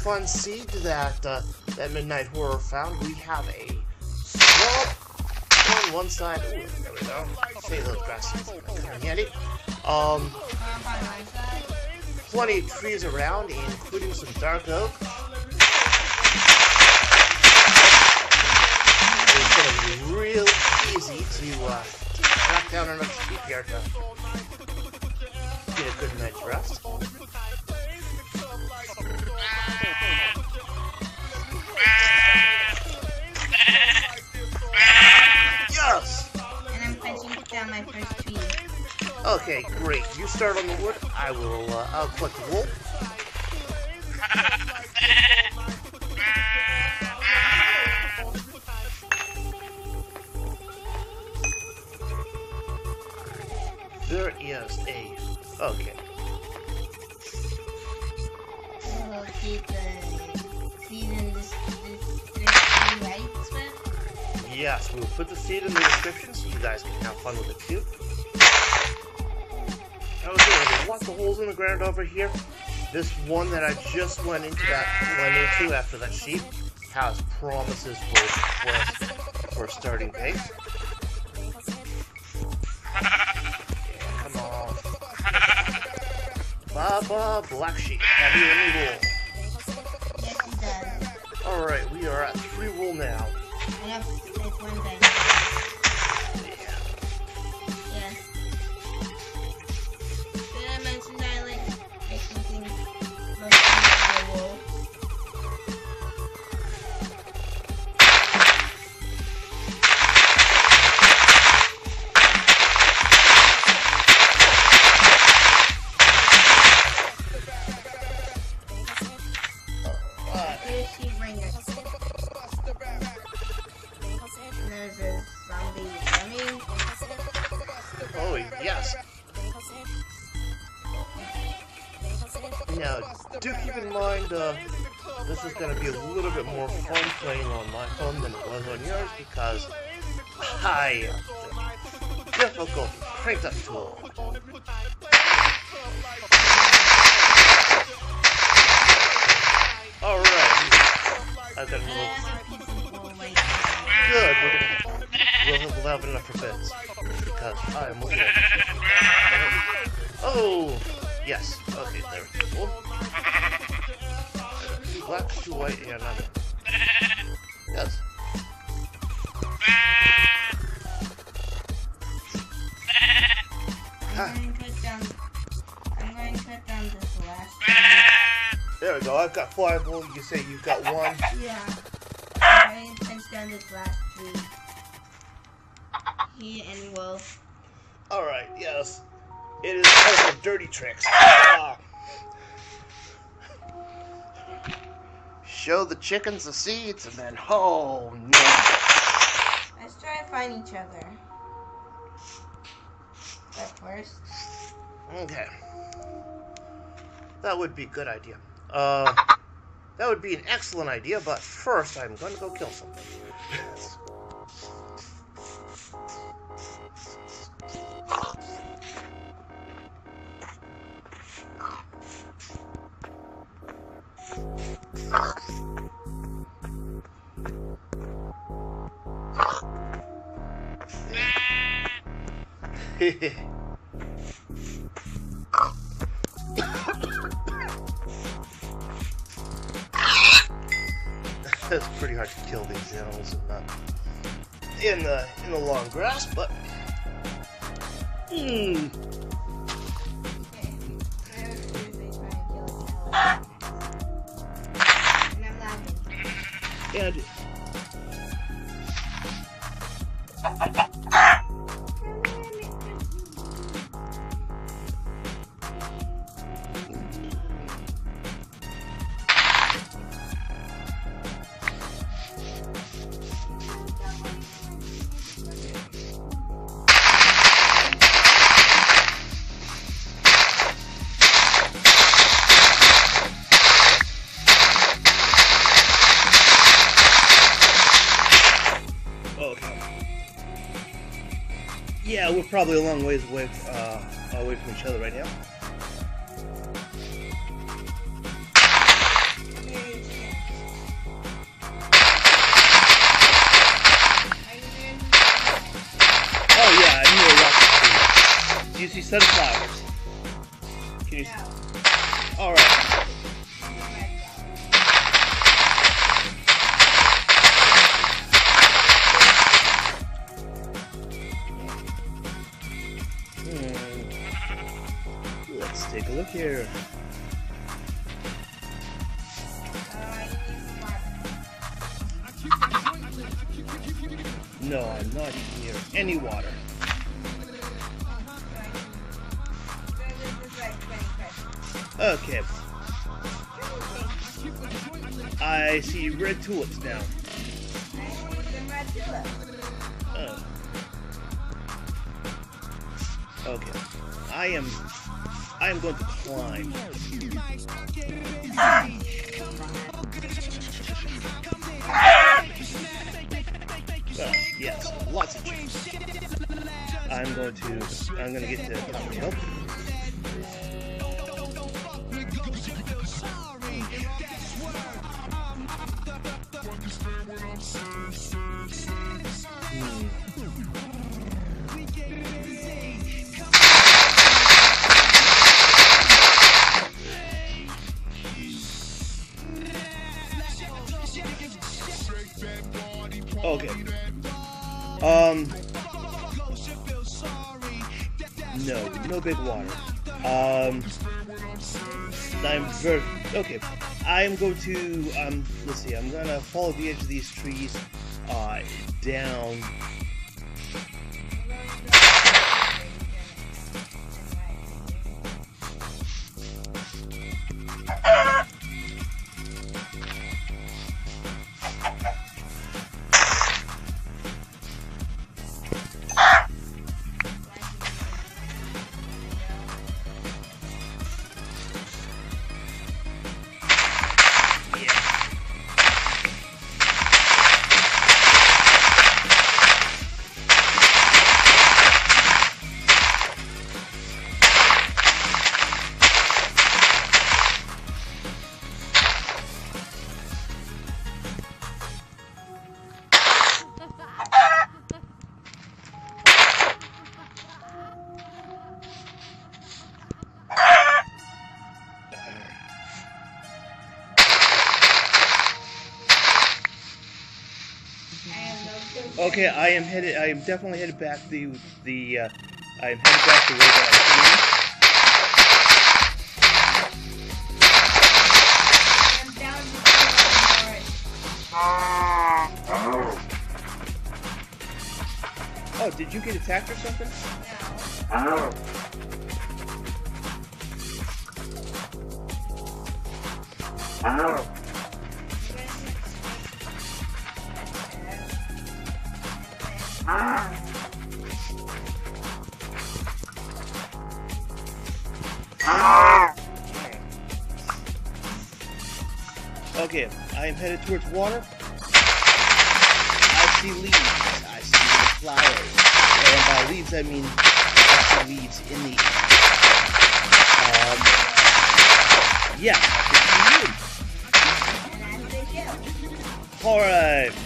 fun seed that that Midnight Horror found. We have a swamp on one side. Ooh, there we go. Say those grass seeds are kind of handy. Plenty of trees around, including some dark oak. It's going to be real easy to track down enough sheep here to get a good night's rest. Yes! And I'm punching down my first tree. Okay, great. You start on the wood. I will, I'll collect the wool. There is a... Okay. We'll keep the seed in this tree, right, Swift? Yes, we will put the seed in the description so you guys can have fun with it too. Okay, there's lots of holes in the ground over here. This one that I just went into after that sheep has promises for a starting base. Come on. Baba Black Sheep, have you any wool? Yes, he does. Alright, we are at 3 wool now. I have like 1 diamond. Yeah. Yes. Did I mention that I like something most of the wool? Here's sheep ringer. And there's a zombie coming. Oh, yes. Now, do keep in mind, this is going to be a little bit more fun playing on my phone than it was on yours because I difficulty cranked up to it. Alright, I've got a little... Good, we'll have enough for bits because I am looking at... Oh! Yes. Okay, there we go. 2 black, 2 white, and another. Yes. I'm going to cut down this last There we go. I've got 5 wool. You say you've got 1. Yeah. I'm going to punch down this last tree. He and Wolf. Alright, yes. It is part of dirty tricks. Ah. Show the chickens the seeds and then, oh no. Let's try to find each other. But first. Okay. That would be a good idea. That would be an excellent idea, but first I'm going to go kill something. It's pretty hard to kill these animals in the long grass, but Okay. And I'm laughing. and yeah, we're probably a long ways away from each other right now. you see sunflowers? Can you see? Alright. Let's take a look here. No, I'm not near any water. Okay. I see red tulips now. Oh. Okay. I am going to climb. Well, yes, lots of chips. I'm gonna get to thumbnail. Okay. No big water. Okay. I'm going to, let's see, I'm gonna follow the edge of these trees, down. Okay, I am definitely headed back I am headed back the way that I came. Oh, did you get attacked or something? No. Okay, I am headed towards water. I see leaves. I see flowers. And by leaves, I mean I see leaves in the air. Yeah, I can see you. Alright.